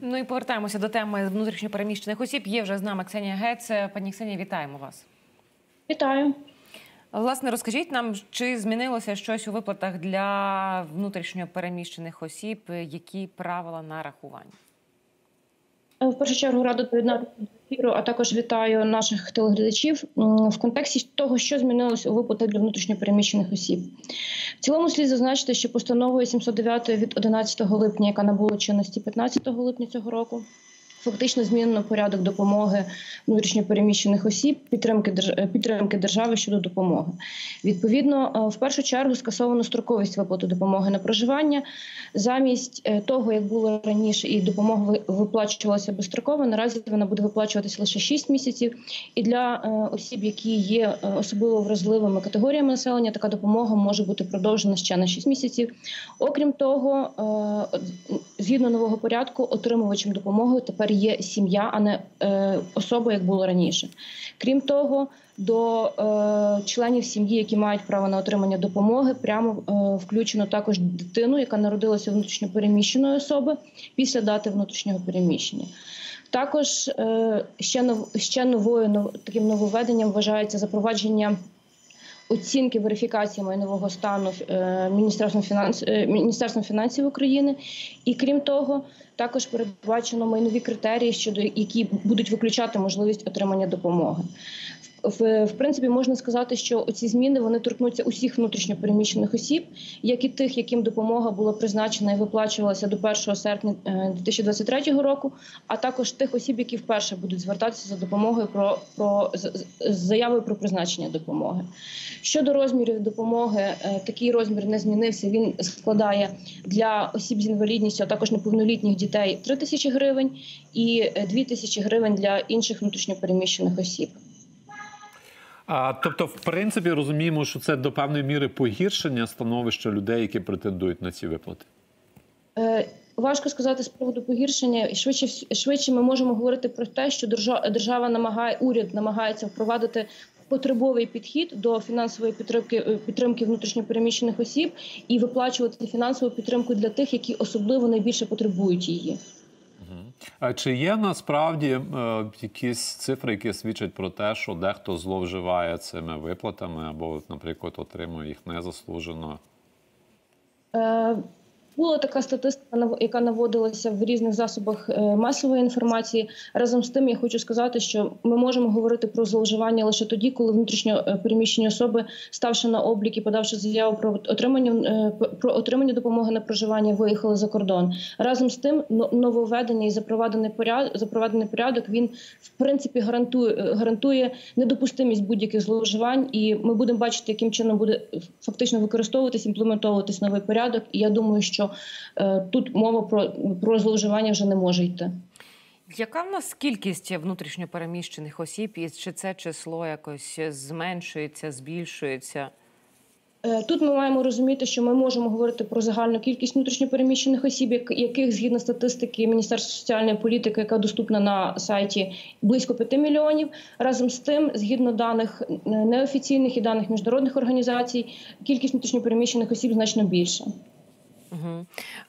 Ну і повертаємося до теми внутрішньопереміщених осіб. Є вже з нами Ксенія Гец. Пані Ксенія, вітаємо вас. Вітаю. Власне, розкажіть нам, чи змінилося щось у виплатах для внутрішньопереміщених осіб, які правила нарахування? В першу чергу рада доєднатися до ефіру, а також вітаю наших телеглядачів в контексті того, що змінилось у виплатах для внутрішньопереміщених осіб. В цілому слід зазначити, що постановою 709 від 11 липня, яка набула чинності 15 липня цього року, фактично змінено порядок допомоги внутрішньопереміщених осіб, підтримки держави щодо допомоги. Відповідно, в першу чергу скасовано строковість виплати допомоги на проживання. Замість того, як було раніше, і допомога виплачувалася безстроково, наразі вона буде виплачуватися лише 6 місяців. І для осіб, які є особливо вразливими категоріями населення, така допомога може бути продовжена ще на 6 місяців. Окрім того, згідно нового порядку, отримувачем допомоги тепер є сім'я, а не особа, як було раніше. Крім того, до членів сім'ї, які мають право на отримання допомоги, прямо включено також дитину, яка народилася у внутрішньопереміщеної особи після дати внутрішнього переміщення. Також ще таким нововведенням вважається запровадження оцінки верифікації майнового стану Міністерством фінансів України. І крім того, також передбачено майнові критерії, які будуть виключати можливість отримання допомоги. В принципі, можна сказати, що ці зміни вони торкнуться усіх внутрішньопереміщених осіб, як і тих, яким допомога була призначена і виплачувалася до 1 серпня 2023 року, а також тих осіб, які вперше будуть звертатися за допомогою з заявою про призначення допомоги. Щодо розмірів допомоги, такий розмір не змінився. Він складає для осіб з інвалідністю, а також неповнолітніх дітей 3 тисячі гривень і 2 тисячі гривень для інших внутрішньопереміщених осіб. Тобто, в принципі, розуміємо, що це до певної міри погіршення становища людей, які претендують на ці виплати? Важко сказати з приводу погіршення. Швидше ми можемо говорити про те, що уряд намагається впровадити потребовий підхід до фінансової підтримки внутрішньопереміщених осіб і виплачувати фінансову підтримку для тих, які особливо найбільше потребують її. А чи є насправді якісь цифри, які свідчать про те, що дехто зловживає цими виплатами або, наприклад, отримує їх незаслужено? Була така статистика, яка наводилася в різних засобах масової інформації. Разом з тим, я хочу сказати, що ми можемо говорити про зловживання лише тоді, коли внутрішньопереміщені особи, ставши на облік і подавши заяву про отримання допомоги на проживання, виїхали за кордон. Разом з тим, нововведення і запроваджений порядок, він, в принципі, гарантує недопустимість будь-яких зловживань, і ми будемо бачити, яким чином буде фактично використовуватись, імплементовуватись новий порядок. І я думаю, що тут мова про зловживання вже не може йти. Яка в нас кількість внутрішньопереміщених осіб, і чи це число якось зменшується, збільшується? Тут ми маємо розуміти, що ми можемо говорити про загальну кількість внутрішньопереміщених осіб, яких, згідно статистики Міністерства соціальної політики, яка доступна на сайті, близько 5 мільйонів. Разом з тим, згідно даних неофіційних і даних міжнародних організацій, кількість внутрішньопереміщених осіб значно більша. Угу.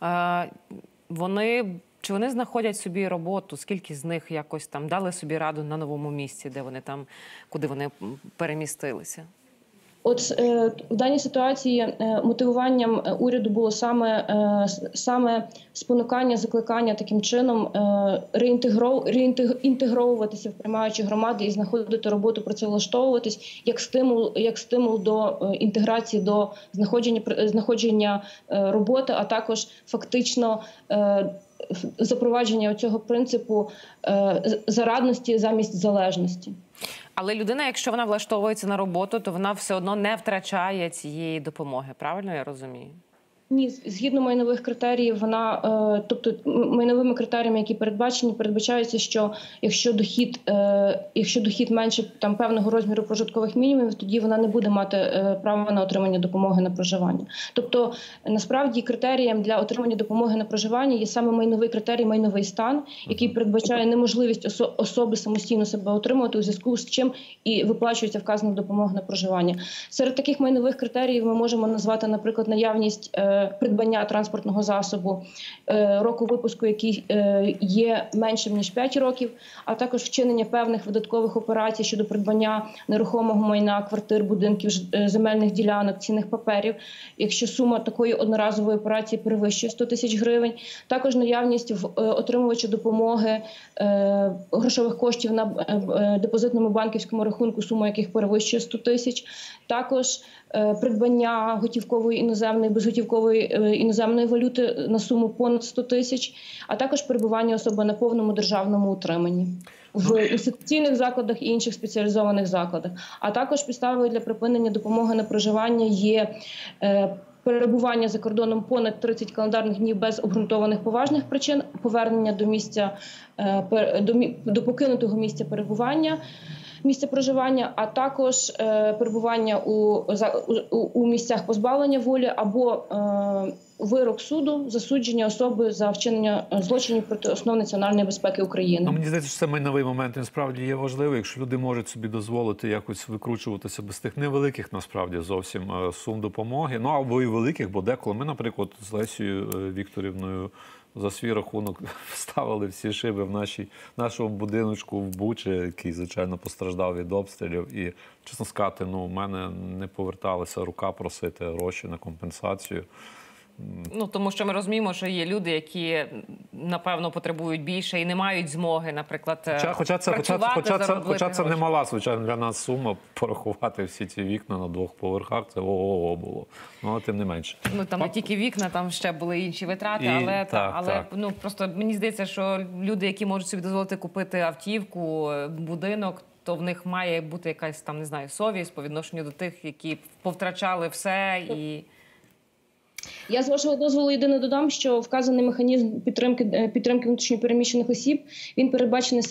Чи вони знаходять собі роботу? Скільки з них якось там дали собі раду на новому місці, куди вони перемістилися? От в даній ситуації мотивуванням уряду було саме спонукання, закликання таким чином реінтегровуватися в приймаючі громади і знаходити роботу, працевлаштовуватись як стимул до інтеграції, до знаходження роботи, а також фактично запровадження цього принципу зарадності замість залежності. Але людина, якщо вона влаштовується на роботу, то вона все одно не втрачає цієї допомоги. Правильно я розумію? Ні, згідно майнових критеріїв, тобто майновими критеріями, які передбачається, що якщо дохід менше певного розміру прожиткових мінімумів, тоді вона не буде мати права на отримання допомоги на проживання. Тобто, насправді, критерієм для отримання допомоги на проживання є саме майновий критерій, майновий стан, який передбачає неможливість особи самостійно себе отримувати, у зв'язку з чим і виплачується вказана допомога на проживання. Серед таких майнових критеріїв ми можемо назвати, наприклад, наявність придбання транспортного засобу, року випуску, який є меншим ніж 5 років, а також вчинення певних видаткових операцій щодо придбання нерухомого майна, квартир, будинків, земельних ділянок, цінних паперів, якщо сума такої одноразової операції перевищує 100 тисяч гривень. Також наявність в отримувача допомоги грошових коштів на депозитному банківському рахунку, сума яких перевищує 100 тисяч. Також придбання готівкової іноземної, безготівкової іноземної валюти на суму понад 100 тисяч, а також перебування особи на повному державному утриманні в інституційних закладах і інших спеціалізованих закладах. А також підставою для припинення допомоги на проживання є перебування за кордоном понад 30 календарних днів без обґрунтованих поважних причин, повернення до місця до покинутого місця перебування, місця проживання, а також перебування у місцях позбавлення волі або вирок суду, засудження особи за вчинення злочинів проти основ національної безпеки України. Ну, мені здається, що це майновий момент насправді є важливий. Якщо люди можуть собі дозволити якось викручуватися без тих невеликих, насправді, зовсім сум допомоги, ну або і великих, бо деколи ми, наприклад, з Лесією Вікторівною за свій рахунок вставили всі шиби в нашому будиночку в Бучі, який, звичайно, постраждав від обстрілів. І, чесно сказати, ну, в мене не поверталася рука просити гроші на компенсацію. Ну, тому що ми розуміємо, що є люди, які, напевно, потребують більше і не мають змоги, наприклад, Хоча це не мала, звичайно, для нас сума порахувати всі ці вікна на 2 поверхах, це ого-го було. Ну, але тим не менше. Ну, там не тільки вікна, там ще були інші витрати, але ну, просто мені здається, що люди, які можуть собі дозволити купити автівку, будинок, то в них має бути якась, там, не знаю, совість по відношенню до тих, які повтрачали все і... Я, з вашого дозволу, єдине додам, що вказаний механізм підтримки внутрішньопереміщених осіб, він передбачений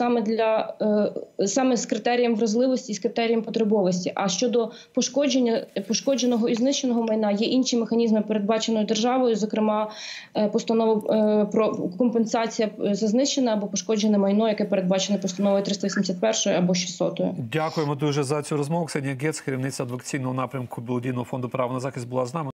саме з критерієм вразливості і з критерієм потребовості. А щодо пошкодженого і знищеного майна, є інші механізми, передбаченої державою, зокрема, постанова про компенсація за знищене або пошкоджене майно, яке передбачене постановою 381 або 600. Дякуємо дуже за цю розмову. Ксенія Гец, керівниця адвокаційного напрямку Благодійного фонду «Право на захист», була з нами.